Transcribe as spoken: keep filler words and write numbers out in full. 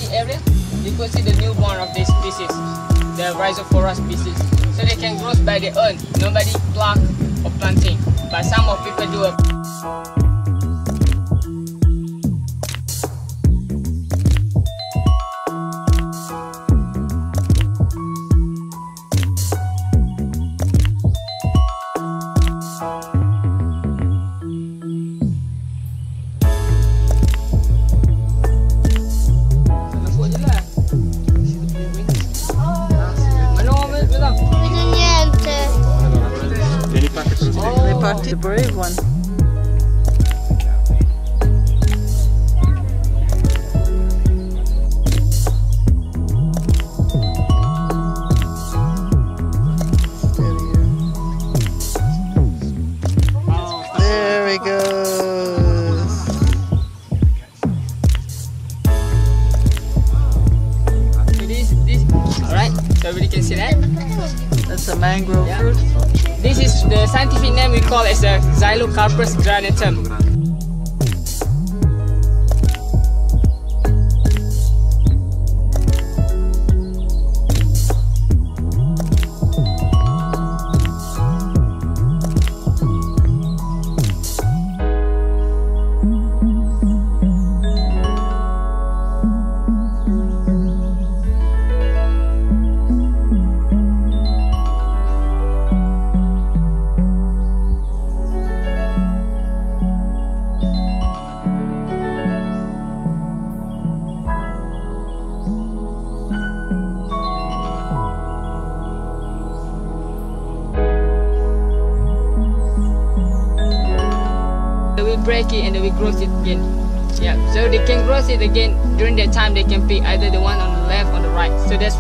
study area, you could see the newborn of this species, the rhizophora species. So they can grow by their own. Nobody pluck or planting, but some of people do it. The brave one. There he goes. So this, this, all right. So everybody can see that. That's a mangrove Yeah. fruit. This is the scientific name we call as the Xylocarpus granatum. Break it and then we grow it again. Yeah, so they can grow it again during that time. They can pick either the one on the left or the right. So that's